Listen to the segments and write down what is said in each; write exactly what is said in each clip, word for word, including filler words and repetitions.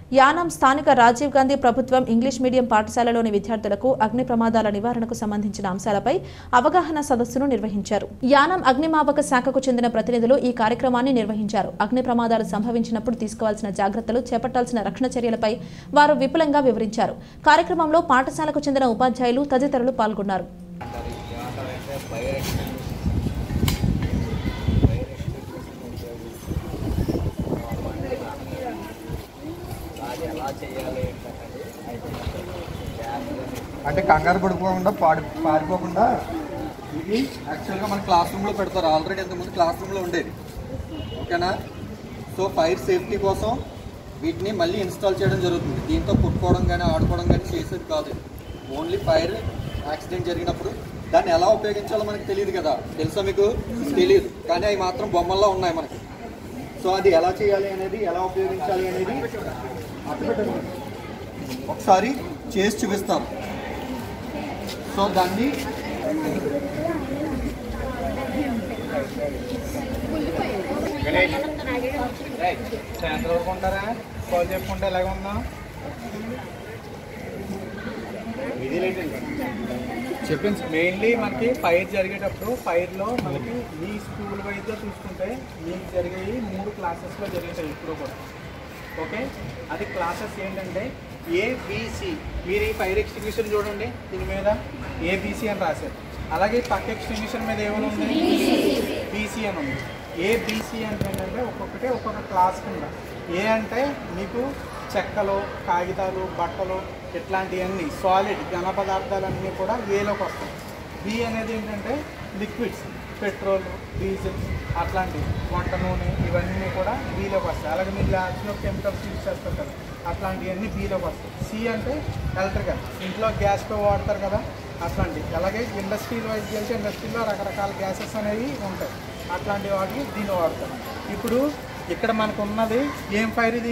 యానం స్థానిక రాజీవ్ గాంధీ ప్రభుత్వం English medium పాఠశాలలోని విద్యార్థులకు అగ్ని ప్రమాదాల నివారణకు సంబంధించిన అంశాలపై అవగాహన సదస్సును నిర్వహించారు. యానం అగ్నిమాపక శాఖకు చెందిన ప్రతినిధులు ఈ కార్యక్రమాన్ని నిర్వహించారు. అగ్ని ప్రమాదాలు సంభవించినప్పుడు తీసుకోవాల్సిన జాగ్రత్తలు, చేపట్టాల్సిన రక్షణ చర్యలపై వారు విపులంగా వివరించారు. కార్యక్రమంలో పాఠశాలకు చెందిన ఉపాధ్యాయులు తదితరులు పాల్గొన్నారు. అంటే కంగారు పడిపోకుండా పాడి పారిపోకుండా ఇది యాక్చువల్గా మన క్లాస్ రూమ్లో పెడతారు. ఆల్రెడీ ఇంతకుముందు క్లాస్ రూమ్లో ఉండేది, ఓకేనా. సో ఫైర్ సేఫ్టీ కోసం వీటిని మళ్ళీ ఇన్స్టాల్ చేయడం జరుగుతుంది. దీంతో కుట్టుకోవడం కానీ ఆడుకోవడం కానీ చేసేది కాదు. ఓన్లీ ఫైర్ యాక్సిడెంట్ జరిగినప్పుడు దాన్ని ఎలా ఉపయోగించాలో మనకు తెలియదు కదా. తెలుసా మీకు? తెలియదు, కానీ అవి మాత్రం బొమ్మల్లో ఉన్నాయి మనకి. సో అది ఎలా చేయాలి అనేది, ఎలా ఉపయోగించాలి అనేది ఒకసారి చేసి చూపిస్తాం. సో దాన్ని సాయంత్రం వరకు ఉంటారా? కాల్ చెప్పుకుంటే ఎలాగ ఉందా? చెప్పింది. మెయిన్లీ మనకి ఫైర్ జరిగేటప్పుడు ఫైర్లో మనకి మీ స్కూల్ వైజ్గా చూసుకుంటే మీకు జరిగేవి మూడు క్లాసెస్లో జరుగుతాయి ఇప్పుడు కూడా. ఓకే, అది క్లాసెస్ ఏంటంటే ఏబిసి. మీరు ఈ ఫైర్ ఎక్స్టింగ్విషన్ చూడండి, దీని మీద ఏబిసి అని రాశారు. అలాగే పక్క ఎక్స్టింగ్విషన్ మీద ఏమైనా ఉంది? బీసీ అని ఉంది. ఏబిసి అంటే ఏంటంటే ఒక్కొక్కటి ఒక్కొక్క క్లాస్ కింద. ఏ అంటే మీకు చెక్కలు, కాగితాలు, బట్టలు ఇట్లాంటివన్నీ సాలిడ్ ఘన పదార్థాలన్నీ కూడా ఏలోకి వస్తాయి. బి అనేది ఏంటంటే లిక్విడ్స్, పెట్రోల్, డీజిల్ అట్లాంటివి, వంట నూనె ఇవన్నీ కూడా బీలోకి వస్తాయి. అలాగే మీరు ల్యాబ్స్లో కెమికల్స్ యూజ్ చేస్తారు కదా, అట్లాంటివన్నీ బీలోకి వస్తాయి. సి అంటే ఎలక్ట్రికల్, ఇంట్లో గ్యాస్ స్టవ్ వాడతారు కదా అట్లాంటివి. అలాగే ఇండస్ట్రీలో వైజ్ చేసి ఇండస్ట్రీలో రకరకాల గ్యాసెస్ అనేవి ఉంటాయి, అట్లాంటి వాటికి దీన్ని వాడతారు. ఇప్పుడు ఇక్కడ మనకు ఉన్నది ఏం ఫైర్? ఇది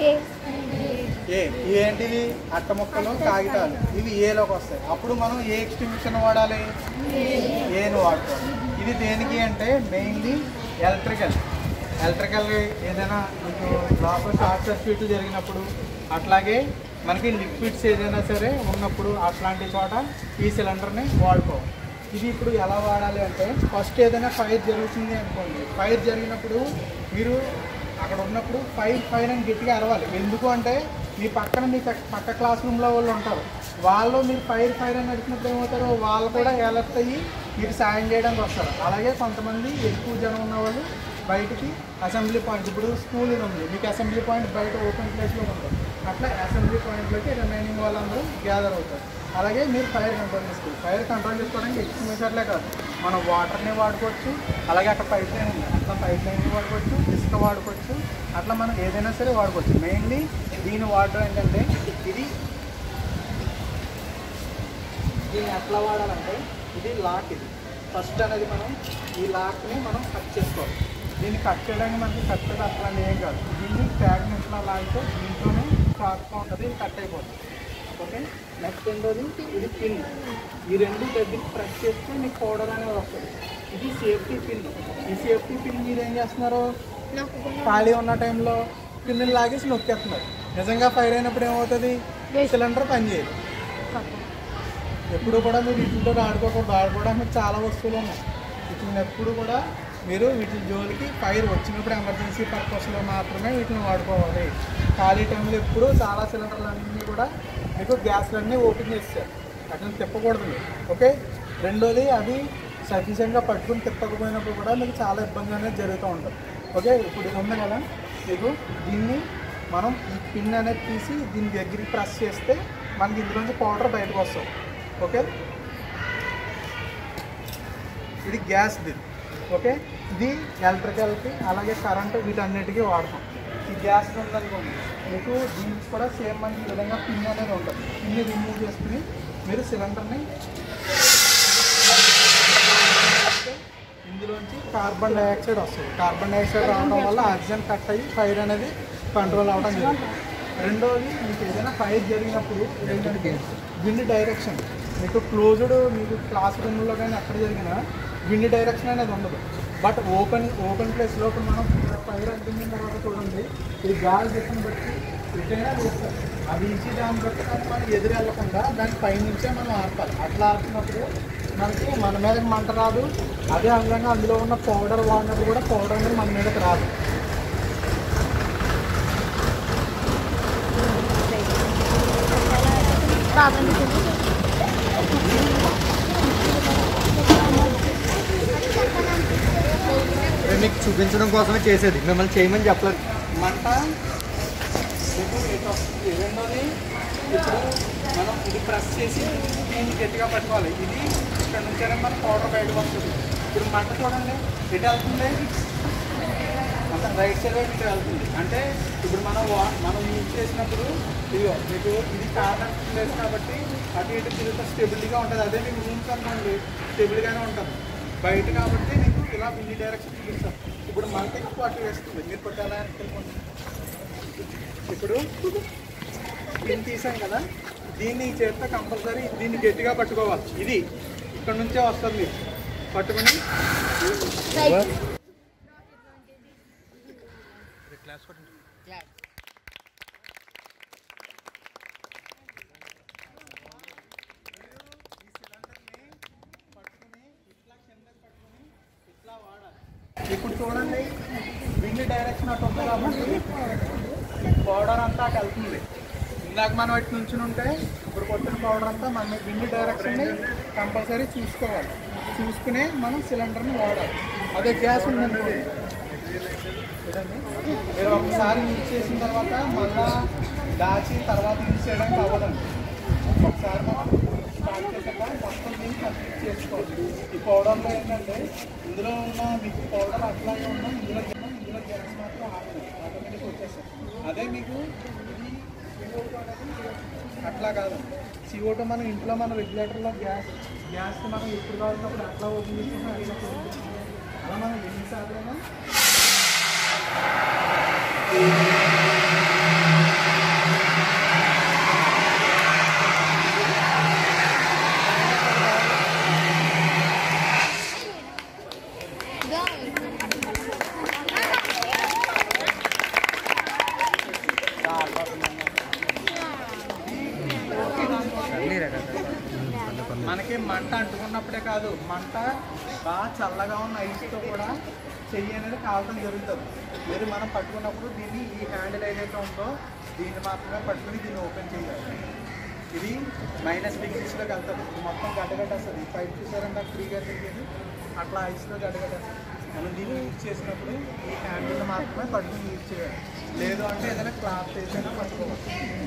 ఏ. ఏంటిది? అట్ట ముక్కలు, కాగితాలు, ఇవి ఏలోకి వస్తాయి. అప్పుడు మనం ఏ ఎక్స్టింగ్విషన్ వాడాలి? ఏను వాడుకోవాలి. ఇది దేనికి అంటే మెయిన్లీ ఎలక్ట్రికల్. ఎలక్ట్రికల్ ఏదైనా మీకు లోపల షార్ట్ సర్క్యూట్లు జరిగినప్పుడు, అట్లాగే మనకి లిక్విడ్స్ ఏదైనా సరే ఉన్నప్పుడు అట్లాంటి చోట ఈ సిలిండర్ని వాడుకోవాలి. ఇది ఇప్పుడు ఎలా వాడాలి అంటే, ఫస్ట్ ఏదైనా ఫైర్ జరుగుతుంది అనుకోండి, ఫైర్ జరిగినప్పుడు మీరు అక్కడ ఉన్నప్పుడు ఫైర్ ఫైర్ అని గట్టిగా అరవాలి. ఎందుకు అంటే మీ పక్కన మీ పక్క క్లాస్ రూమ్లో వాళ్ళు ఉంటారు, వాళ్ళు మీరు ఫైర్ ఫైర్ అని అడిగినప్పుడు ఏమవుతారో వాళ్ళు కూడా అలర్ట్ అయ్యి మీకు సాయం చేయడానికి వస్తారు. అలాగే కొంతమంది ఎక్కువ జనం ఉన్న వాళ్ళు బయటికి అసెంబ్లీ పాయింట్, ఇప్పుడు స్కూల్ ఉంది మీకు అసెంబ్లీ పాయింట్ బయట ఓపెన్ ప్లేస్లో ఉంటుంది, అట్లా అసెంబ్లీ పాయింట్లోకి రిమైనింగ్ వాళ్ళందరూ గ్యాదర్ అవుతారు. అలాగే మీరు ఫైర్ కంట్రోల్ చేసుకోవాలి. ఫైర్ కంట్రోల్ చేసుకోవడానికి ఎక్స్టింగ్విషర్లే కాదు, మనం వాటర్ని వాడుకోవచ్చు, అలాగే అక్కడ పైప్ లైన్ ఉంది అట్లా పైప్ లైన్ని వాడుకోవచ్చు, ఇసుక వాడుకోవచ్చు, అట్లా మనం ఏదైనా సరే వాడుకోవచ్చు. మెయిన్లీ దీని వాడడం ఏంటంటే, ఇది దీన్ని ఎట్లా వాడాలంటే, ఇది లాక్. ఇది ఫస్ట్ అనేది మనం ఈ లాక్ని మనం కట్ చేసుకోవాలి. దీన్ని కట్ చేయడానికి మనకి కట్టేది అట్లాంటి ఏం కాదు. దీన్ని ట్యాగ్ ఇట్లా లాగితే దీంట్లోనే షార్ప్గా ఉంటుంది, ఇది కట్ అయిపోతుంది. ఓకే, నెక్స్ట్ రెండోది ఇది పిన్. ఈ రెండు దగ్గర ప్రెస్ చేస్తే మీకు పౌడర్ అనేది వస్తుంది. ఇది సేఫ్టీ పిన్. ఈ సేఫ్టీ పిన్ మీరు ఏం చేస్తున్నారు? ఖాళీ ఉన్న టైంలో పిన్ను లాగేసి నొక్కేస్తున్నారు. నిజంగా ఫైర్ అయినప్పుడు ఏమవుతుంది? సిలిండర్ పనిచేయదు. ఎప్పుడు కూడా మీరు వీటితో ఆడుకోకూడదు. ఆడుకోవడానికి చాలా వస్తువులు ఉన్నాయి. వీటిని ఎప్పుడు కూడా మీరు వీటి జోలికి ఫైర్ వచ్చినప్పుడు ఎమర్జెన్సీ పర్పస్లో మాత్రమే వీటిని వాడుకోవాలి. ఖాళీ టైంలో ఎప్పుడు చాలా సిలిండర్లు అన్నీ కూడా మీకు గ్యాస్లన్నీ ఓపెన్ చేస్తారు, అట్లా తిప్పకూడదు. ఓకే, రెండోది అది సఫిషియెంట్గా పట్టుకుని తిప్పకపోయినప్పుడు కూడా మీకు చాలా ఇబ్బంది అనేది జరుగుతూ ఉంటుంది. ఓకే, ఇప్పుడు ఇది ఉంది కదా, మీకు దీన్ని మనం ఈ పిన్ అనేది తీసి దీని దగ్గరికి ప్రెస్ చేస్తే మనకి ఇందులోంచి పౌడర్ బయటకు వస్తుంది. ఓకే, ఇది గ్యాస్ బిల్. ఓకే, ఇది ఎలక్ట్రికల్కి అలాగే కరెంటు వీటన్నిటికీ వాడతాం. ఈ గ్యాస్ ఉందనుకోండి, మీకు దీనికి కూడా సేమ్ మనకి ఈ విధంగా పిన్ అనేది ఉంటుంది. పిన్ని రిమూవ్ చేసుకుని మీరు సిలిండర్ని ఇందులోంచి కార్బన్ డైఆక్సైడ్ వస్తుంది. కార్బన్ డైఆక్సైడ్ రావడం వల్ల ఆక్సిజన్ కట్ అయ్యి ఫైర్ అనేది కంట్రోల్ అవ్వడం జరుగుతుంది. రెండోది, మీకు ఏదైనా ఫైర్ జరిగినప్పుడు ఏంటంటే విండ్ డైరెక్షన్, మీకు క్లోజ్డ్ మీకు క్లాస్ రూమ్లో కానీ ఎక్కడ జరిగినా విండ్ డైరెక్షన్ అనేది ఉండదు. బట్ ఓపెన్ ఓపెన్ ప్లేస్లో మనం ఫైర్ అంటించిన తర్వాత చూడండి, ఇది గాలి దిశను బట్టి ఇటైనా వేస్తారు. అది ఇచ్చి దాన్ని బట్టి మనం ఎదురు వెళ్ళకుండా దాని పైనుంచే మనం ఆర్పాలి. అట్లా ఆడుతున్నప్పుడు మనకి మన మీదకి మంట రాదు. అదే విధంగా అందులో ఉన్న పౌడర్ వాడినప్పుడు కూడా పౌడర్ అనేది మన మీదకి రాదు. మీకు చూపించడం కోసమే చేసేది, మిమ్మల్ని చేయమని చెప్పలేదు. మంట రెండోది ఇప్పుడు మనం ఇది ప్రెస్ చేసి దీన్ని గట్టిగా పట్టుకోవాలి. ఇది ఇక్కడ నుంచే మన పౌడర్ బయటకు వస్తుంది. ఇప్పుడు మంట చూడండి ఎటు వెళ్తుంది, అంత రైట్ సైడ్ వైపు ఇటు వెళ్తుంది. అంటే ఇప్పుడు మనం వా మనం యూజ్ చేసినప్పుడు ఇదిగో మీకు ఇది కార్నర్ ప్లేస్ కాబట్టి అటు ఇటు తిరుగుతా స్టెబిలిటీగా ఉంటుంది. అదే మీకు రూమ్స్ అనుకోండి స్టెబిల్గానే ఉంటుంది. బయట కాబట్టి మీకు ఇలా ఇన్ని డైరెక్షన్ చూపిస్తాం. ఇప్పుడు మంట ఎక్కువ అటు వేస్తుంది. మీరు కొట్టాలా అనుకుంటున్నాం. ఇప్పుడు పిన్ తీసాం కదా, దీన్ని చేస్తే కంపల్సరీ దీన్ని గట్టిగా పట్టుకోవాలి. ఇది ఇక్కడ నుంచే వస్తుంది. పట్టుకుని ఇప్పుడు చూడండి విండ్ డైరెక్షన్ అటు ఉంది కాబట్టి పౌడర్ అంతా అటు వెళ్తుంది. ఇందాక మనం అటు నుంచి ఉంటే ఇప్పుడు కొట్టిన పౌడర్ అంతా మన విండ్ డైరెక్షన్ని కంపల్సరీ చూసుకోవాలి. చూసుకునే మనం సిలిండర్ని వాడాలి. అదే గ్యాస్ ఉందండి మీరు ఒకసారి యూజ్ చేసిన తర్వాత మళ్ళా దాచి తర్వాత యూజ్ చేయడానికి అవ్వదండి. ఒకసారి మనం స్టార్ట్ చేసాక మొత్తం దీన్ని కంప్లీట్ చేసుకోవాలి. ఈ పౌడర్లో ఏంటంటే ఇందులో ఉన్న మీకు పౌడర్ అట్లాగే ఉన్నా ఇందులో ఇందులో గ్యాస్ మాత్రం ఆటోమేటిక్ వచ్చేస్తాయి. అదే మీకు అట్లా కాదు. సిఓటో మనం ఇంట్లో మన రెగ్యులేటర్లో గ్యాస్ గ్యాస్ మనం ఎప్పుడు కావాలన్నప్పుడు అట్లా ఓపెన్ చేసుకుంటాం. అలా మనం ఎన్నిసార్లు మనకి మంట అంటుకున్నప్పుడే కాదు, మంట బాగా చల్లగా ఉన్న ఐస్తో కూడా చెయ్యి అనేది కావడం జరుగుతుంది. మీరు మనం పట్టుకున్నప్పుడు దీన్ని ఈ హ్యాండిల్ ఏదైతే ఉందో దీన్ని మాత్రమే పట్టుకుని దీన్ని ఓపెన్ చేయాలి. ఇది మైనస్ డిగ్రీస్లోకి వెళ్తుంది. మొత్తం గడ్డగడ్డ వస్తుంది. పైప్ చూసారంటే ఫ్రీగా తిరిగేది అట్లా ఐస్లో గడ్డగడ్డ వస్తుంది. మనం దీన్ని యూజ్ చేసినప్పుడు ఈ హ్యాండిల్ మాత్రమే పట్టుకుని యూజ్ చేయాలి. లేదు అంటే ఏదైనా క్లాత్ వేసైనా పట్టుకోవాలి.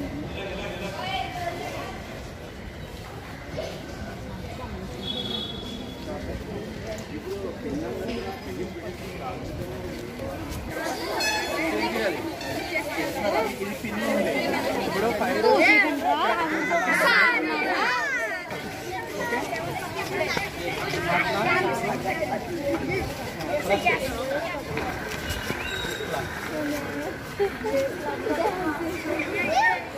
ఇది పిన్ ఉంది. ఇప్పుడు ఫైర్ ఓకే అట్లా